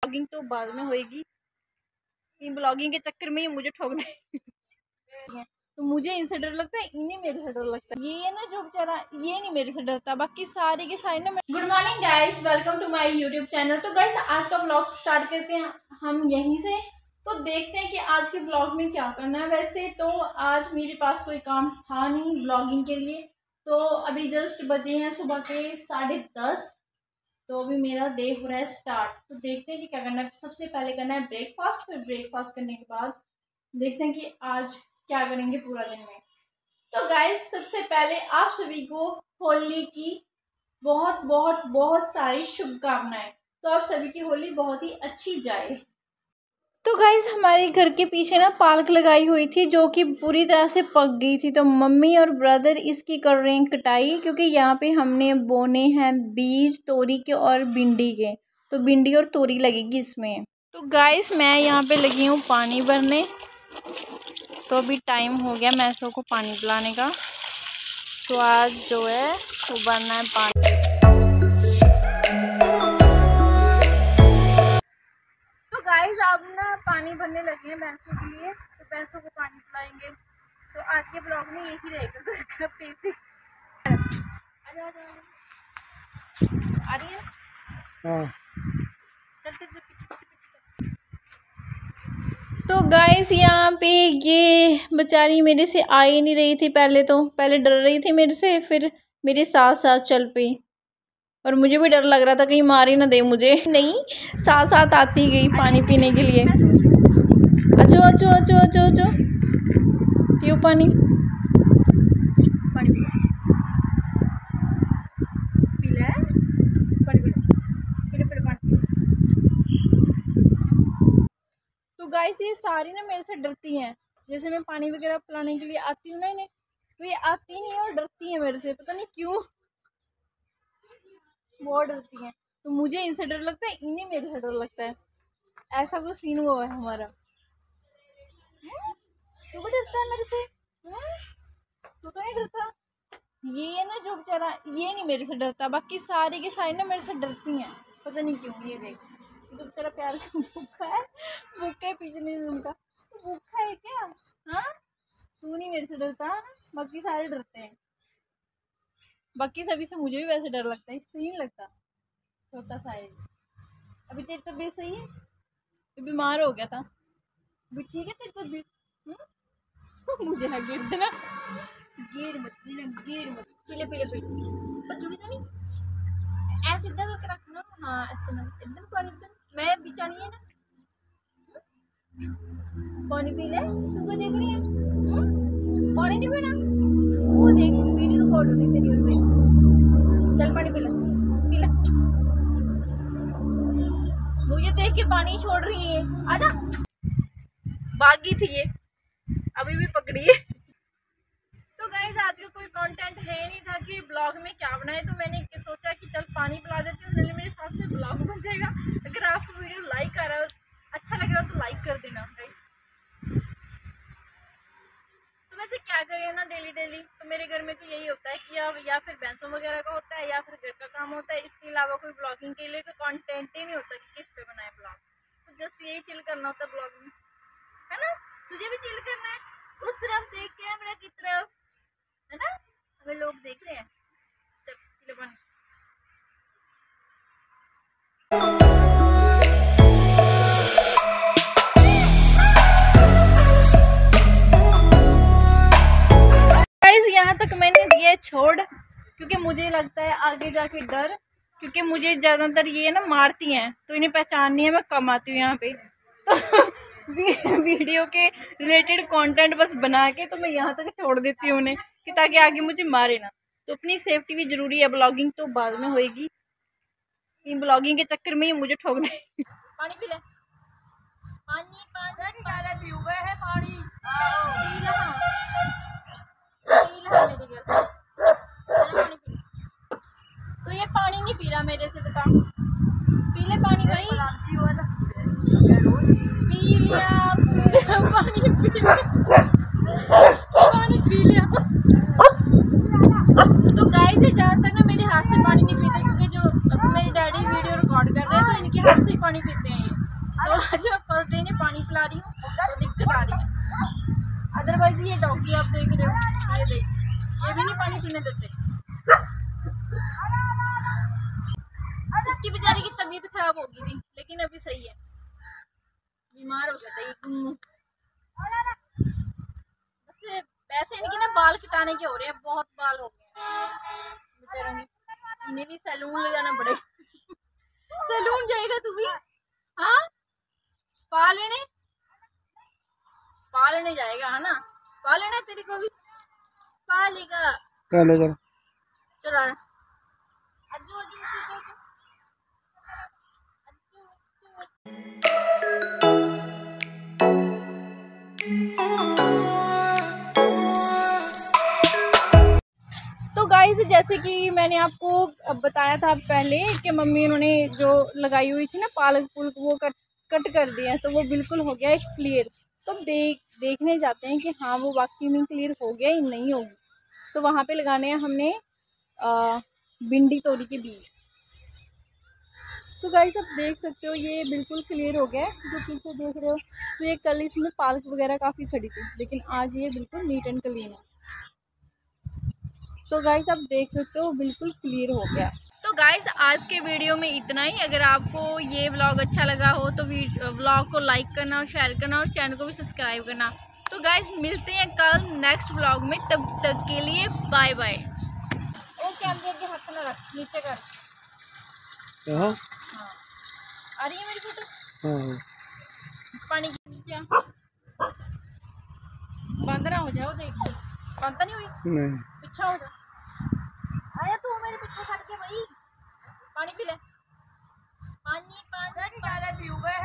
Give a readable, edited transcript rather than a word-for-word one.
Blogging तो बाद में होएगी, इन ब्लॉगिंग के चक्कर में ही मुझे ठोक दे। तो मुझे इनसे डर लगता है, इन्हें मेरे से डर लगता है। ये ना जो बेचारा, ये नहीं मेरे से डरता, बाकी सारे के सारे ना। Good morning guys, welcome to my YouTube channel. तो गाइस आज का ब्लॉग स्टार्ट करते हैं हम यहीं से। तो देखते हैं कि आज के ब्लॉग में क्या करना है। वैसे तो आज मेरे पास कोई काम था नहीं ब्लॉगिंग के लिए, तो अभी जस्ट बजे हैं सुबह के 10:30। तो अभी मेरा डे हो रहा है स्टार्ट। तो देखते हैं कि क्या करना है। सबसे पहले करना है ब्रेकफास्ट, फिर ब्रेकफास्ट करने के बाद देखते हैं कि आज क्या करेंगे पूरा दिन में। तो गाइस सबसे पहले आप सभी को होली की बहुत बहुत बहुत सारी शुभकामनाएं। तो आप सभी की होली बहुत ही अच्छी जाए। तो गाइस हमारे घर के पीछे ना पालक लगाई हुई थी जो कि पूरी तरह से पक गई थी। तो मम्मी और ब्रदर इसकी कर रहे हैं कटाई, क्योंकि यहाँ पे हमने बोने हैं बीज तोरी के और भिंडी के। तो भिंडी और तोरी लगेगी इसमें। तो गाइस मैं यहाँ पे लगी हूँ पानी भरने। तो अभी टाइम हो गया मैसों को पानी पिलाने का। तो आज जो है वो भरना है पानी। तो गाइस आप ना पानी भरने लगे हैं भैंसों के लिए, तो भैंसों को पानी पिलाएंगे। तो आज के ब्लॉग में यही रहेगा घर का पीछे। आ रही है? हाँ। तो गाइस यहाँ पे ये बेचारी मेरे से आ ही नहीं रही थी। पहले डर रही थी मेरे से, फिर मेरे साथ साथ चल पई। और मुझे भी डर लग रहा था कहीं मार ही ना दे मुझे। नहीं, साथ साथ आती गई पानी पीने के लिए। अच्छो अच्छो अच्छो अच्छो अच्छो पियो पानी। तो गाइस ये सारी ना मेरे से डरती हैं। जैसे मैं पानी वगैरह पिलाने के लिए आती हूँ ना इन्हें, तो ये आती नहीं है और डरती हैं मेरे से, पता नहीं क्यों, बहुत डरती हैं। तो मुझे इनसे डर लगता है, इन्हें मेरे से डर लगता है। ऐसा कुछ सीन हुआ है हमारा। तू भी डरता है मेरे से? तू तो नहीं डरता। ये ना जो बेचारा, ये नहीं मेरे से डरता, बाकी सारे के सारे ना मेरे से डरती हैं, पता नहीं क्यों। ये देख, तो बेचारा प्यार से भूखा है, पीछे नहीं सुनता। भूखा है क्या? हाँ, तू नहीं मेरे से डरता, बाकी सारे डरते हैं। बाकी सभी से मुझे भी वैसे डर लगता है, इससे नहीं लगता। छोटा सा है। अभी तेरी तबीयत सही है? बीमार हो गया था, अभी ठीक है तेरी तबीयत? मुझे ना गिर देना, गिर मत पीले पचड़ी तो नहीं, ऐसे इधर करके रखना। हाँ ऐसे ना, एकदम कौन एकदम मैं बिचानी है ना। पानी पी ले, तुमको देख रही है। पानी नहीं पीना, वो देख वीडियो रिकॉर्ड हो रही तेरी और मेरी। चल पानी पी ले। मुझे देख के पानी छोड़ रही है, आजा। भागी थी ये, अभी भी पकड़ी है। तो गाइस आज का कोई कंटेंट है नहीं था कि ब्लॉग में क्या बनाए, तो मैंने सोचा कि चल पानी पिला देती हूँ, तो मेरे साथ में ब्लॉग बन जाएगा। अगर आपको वीडियो लाइक आ रहा हो, अच्छा लग रहा हो तो लाइक कर देना गाइस। तो वैसे क्या करें ना डेली, तो मेरे घर में तो यही होता है कि या फिर भैंसों वगैरह का होता है या फिर घर का काम होता है। इसके अलावा कोई ब्लॉगिंग के लिए कोई कंटेंट ही नहीं होता कि किस पे बनाए ब्लॉग। तो जस्ट यही चिल करना होता है ब्लॉग में, है ना? तुझे भी चिल करना है, उस तरफ देख कैमरा की तरफ, है ना? हमें लोग देख रहे हैं। चल पीले पानी। गाइस यहाँ तक मैंने दिया छोड़, क्योंकि मुझे लगता है आगे जाके डर, क्योंकि मुझे ज़्यादातर ये ना मारती हैं, तो इन्हें पहचाननी है। मैं कम आती हूँ यहाँ पे, तो वीडियो के रिलेटेड कंटेंट बस बना के तो मैं यहाँ तक छोड़ देती हूँ उन्हें, कि ताकि आगे मुझे मारे ना। तो अपनी सेफ्टी भी जरूरी है, ब्लॉगिंग तो बाद में होएगी, इन ब्लॉगिंग के चक्कर में ही मुझे ठोक दे। पानी पी ले, पानी पी गए है पानी। तो ये पानी नहीं पी रहा मेरे से, बता। पी ले पानी भाई। पी लिया पानी, पानी पी लिया। तो गाइस से ज़्यादातर ना मेरे हाथ से पानी नहीं पीते, क्योंकि जो अभी मेरे डैडी वीडियो रिकॉर्ड कर रहे हैं तो इनके हाथ से ही पानी पीते हैं ये। तो आज मैं फर्स्ट डे नहीं पानी पिला रही हूँ तो दिक्कत आ रही है। अदरवाइज ये डॉगी आप देख रहे हो, ये देख, ये भी नहीं पानी पीने देते। इसकी बेचारी की तबीयत खराब हो गई थी लेकिन अभी सही है, बीमार हो गया था ये। वैसे इनके ना बाल कटाने के हो रहे हैं, बहुत बाल हो गए हैं बेचारों के। इन्हें भी सैलून ले जाना पड़ेगा। सैलून जाएगा तू भी? हाँ, स्पा लेने जाएगा है ना? स्पा लेना तेरे को भी? स्पा लेगा? चलो चलो। तो गाइस जैसे कि मैंने आपको बताया था पहले कि मम्मी उन्होंने जो लगाई हुई थी ना पालक पुलक वो कट कर दिया है, तो वो बिल्कुल हो गया है क्लियर। तो देखने जाते हैं कि हाँ वो वाकई में क्लियर हो गया या नहीं होगी। तो वहाँ पे लगाने हैं हमने भिंडी तोरी के बीज। तो गाइस आप देख सकते हो ये बिल्कुल क्लियर हो गया है, जो पीछे देख रहे हो। तो ये कल इसमें पालक वगैरह काफ़ी खड़ी थी लेकिन आज ये बिल्कुल नीट एंड क्लीन है। तो गाइस आप देख सकते हो बिल्कुल क्लियर हो गया। तो गाइस आज के वीडियो में इतना ही। अगर आपको ये व्लॉग अच्छा लगा हो तो व्लॉग को लाइक करना और शेयर करना और चैनल को भी सब्सक्राइब करना। तो गाइस मिलते हैं कल नेक्स्ट व्लॉग में, तब तक के लिए बाय बाय। ओ कैमरे के हाथ ना रख, नीचे कर। हाँ आ रही है मेरी फोटो? हाँ। पानी क्या बंद ना हो जाओ, देख बंद नहीं हुई? नहीं। पीछा हो जा, आया तू मेरे पीछे खड़ के भाई। पानी पी ले, पानी पानी पीऊंगा।